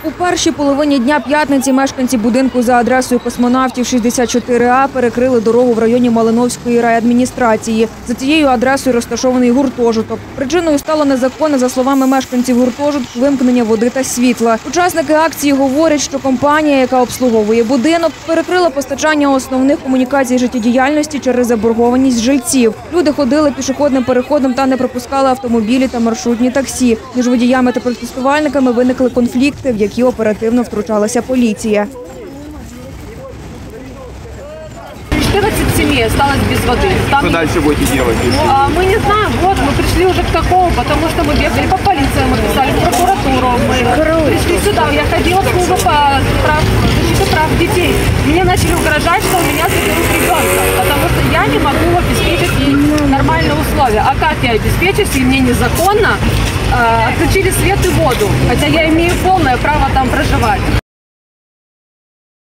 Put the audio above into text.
У першій половині дня п'ятниці мешканці будинку за адресою Космонавтів 64А перекрили дорогу в районі Малиновської райадміністрації. За цією адресою розташований гуртожиток. Причиною стало незаконне, за словами мешканців гуртожитку, вимкнення води та світла. Учасники акції говорять, що компанія, яка обслуговує будинок, перекрила постачання основних комунікацій життєдіяльності через заборгованість жильців. Люди ходили пішохідним переходом та не пропускали автомобілі та маршрутні таксі. Між водіями та протестувальниками виникли конфлікти, в які оперативно втручалася поліція. 14 семей осталось без воды. Что дальше будете делать? Мы не знаем, вот мы пришли уже к такому, потому что мы бегали по полиции, мы писали в прокуратуру, мы пришли сюда, я ходила в службу по защите прав детей. Мне начали угрожать, что у меня заберут ребенка, потому что я не могу обеспечить ей нормальные условия. А как я обеспечу, если мне незаконно отключили свет и воду? Хотя я имею полное право